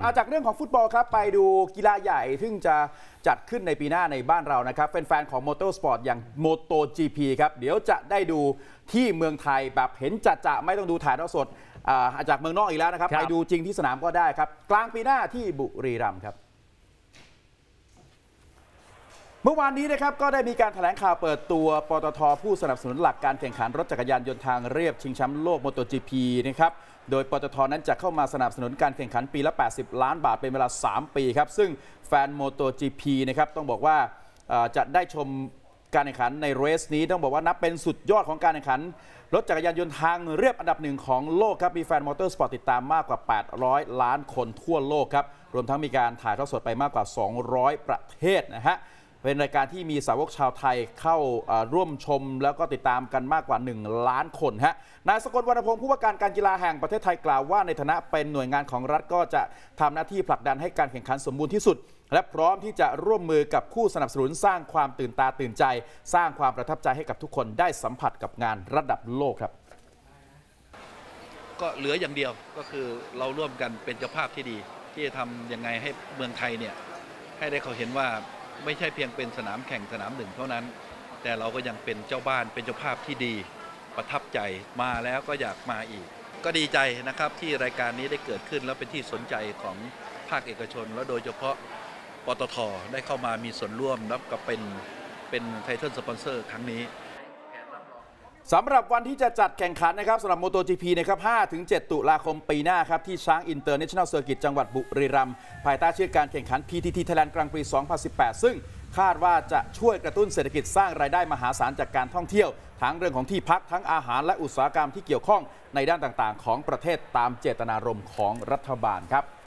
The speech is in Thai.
จากเรื่องของฟุตบอลครับไปดูกีฬาใหญ่ซึ่งจะจัดขึ้นในปีหน้าในบ้านเรานะครับเป็นแฟนของมอเตอร์สปอร์ตอย่าง MotoGP ครับเดี๋ยวจะได้ดูที่เมืองไทยแบบเห็นจะไม่ต้องดูถ่ายทอดสดจากเมืองนอกอีกแล้วนะครับไปดูจริงที่สนามก็ได้ครับกลางปีหน้าที่บุรีรัมย์ครับเมื่อวานนี้นะครับก็ได้มีการแถลงข่าวเปิดตัวปตท.ผู้สนับสนุนหลักการแข่งขันรถจักรยานยนต์ทางเรียบชิงแชมป์โลก MotoGP นะครับโดยปตท.นั้นจะเข้ามาสนับสนุนการแข่งขันปีละ80 ล้านบาทเป็นเวลา3 ปีครับซึ่งแฟน MotoGP นะครับต้องบอกว่าจะได้ชมการแข่งขันในเรสนี้ต้องบอกว่านับเป็นสุดยอดของการแข่งขันรถจักรยานยนต์ทางเรียบอันดับ1ของโลกครับมีแฟนมอเตอร์สปอร์ตติดตามมากกว่า800 ล้านคนทั่วโลกครับรวมทั้งมีการถ่ายทอดสดไปมากกว่า200 ประเทศนะฮะเป็นรายการที่มีสาวกชาวไทยเข้าร่วมชมแล้วก็ติดตามกันมากกว่า1 ล้านคนฮะนายสกลวรรณพงศ์ผู้ว่าการกีฬาแห่งประเทศไทยกล่าวว่าในฐานะเป็นหน่วยงานของรัฐก็จะทำหน้าที่ผลักดันให้การแข่งขันสมบูรณ์ที่สุดและพร้อมที่จะร่วมมือกับผู้สนับสนุนสร้างความตื่นตาตื่นใจสร้างความประทับใจให้กับทุกคนได้สัมผัสกับงานระดับโลกครับก็เหลืออย่างเดียวก็คือเราร่วมกันเป็นเจ้าภาพที่ดีที่จะทำยังไงให้เมืองไทยเนี่ยให้ได้เขาเห็นว่าไม่ใช่เพียงเป็นสนามแข่งสนามหนึ่งเท่านั้นแต่เราก็ยังเป็นเจ้าบ้านเป็นเจ้าภาพที่ดีประทับใจมาแล้วก็อยากมาอีกก็ดีใจนะครับที่รายการนี้ได้เกิดขึ้นแล้วเป็นที่สนใจของภาคเอกชนแล้วโดยเฉพาะปตท.ได้เข้ามามีส่วนร่วมแล้วก็เป็นไทเทิลสปอนเซอร์ครั้งนี้สำหรับวันที่จะจัดแข่งขันนะครับสำหรับ MotoGP นะครับ 5-7 ตุลาคมปีหน้าครับที่ช้างอินเตอร์เนชั่นแนลเซอร์กิตจังหวัดบุรีรัมย์ภายใต้ชื่อการแข่งขัน PTT Thailand Grand Prix 2018 ซึ่งคาดว่าจะช่วยกระตุ้นเศรษฐกิจสร้างรายได้มหาศาลจากการท่องเที่ยวทั้งเรื่องของที่พักทั้งอาหารและอุตสาหกรรมที่เกี่ยวข้องในด้านต่างๆของประเทศตามเจตนารมณ์ของรัฐบาลครับ